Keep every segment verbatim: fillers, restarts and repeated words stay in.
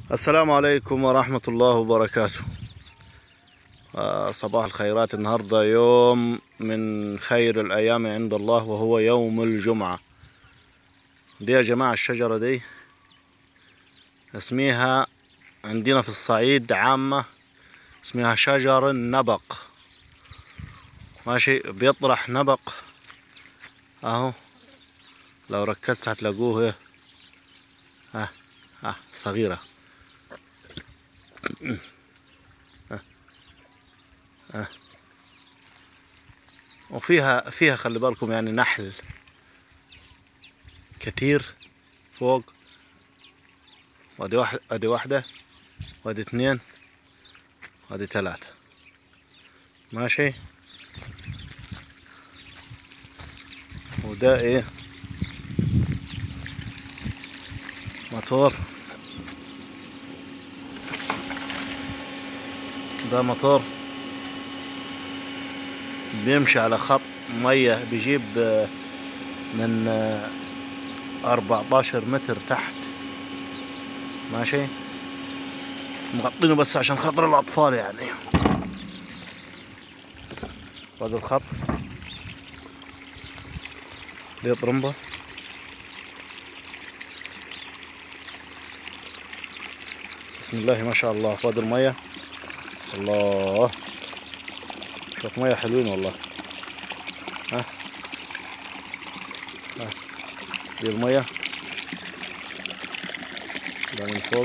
السلام عليكم ورحمة الله وبركاته. آه، صباح الخيرات. النهاردة يوم من خير الأيام عند الله وهو يوم الجمعة. دي يا جماعة الشجرة دي اسميها عندنا في الصعيد عامة اسمها شجر النبق. ماشي، بيطرح نبق اهو، لو ركزت هتلاقوه ها ها صغيرة ها ها وفيها فيها خلي بالكم يعني نحل كتير فوق. وادي واحد ادي واحدة وادي اتنين وادي تلاتة. ماشي، وده ايه موتور، ده موتور بيمشي على خط مية، بيجيب من أربعتاشر متر تحت. ماشي، مغطينه بس عشان خاطر الأطفال يعني. وادي الخط، دي طرمبة. بسم الله ما شاء الله. وادي المية، الله شوف مية حلوين والله. ها ها دي المية ده من فوق.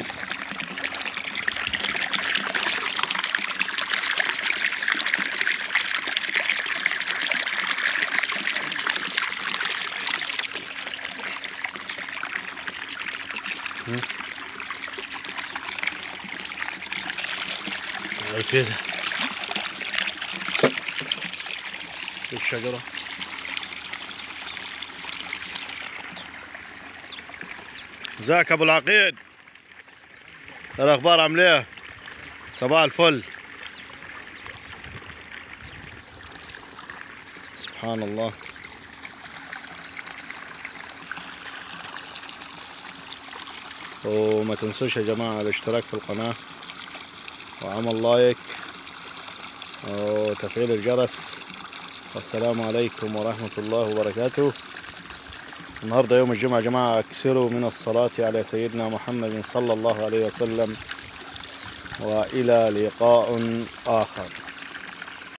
زي كده الشجرة. ازيك يا ابو العقيد؟ الاخبار عامله ايه؟ صباح الفل. سبحان الله. وما تنسوش يا جماعة الاشتراك في القناة وعمل لايك وتفعيل الجرس. والسلام عليكم ورحمة الله وبركاته. النهاردة يوم الجمعة يا جماعة، اكثروا من الصلاة على سيدنا محمد صلى الله عليه وسلم، وإلى لقاء آخر.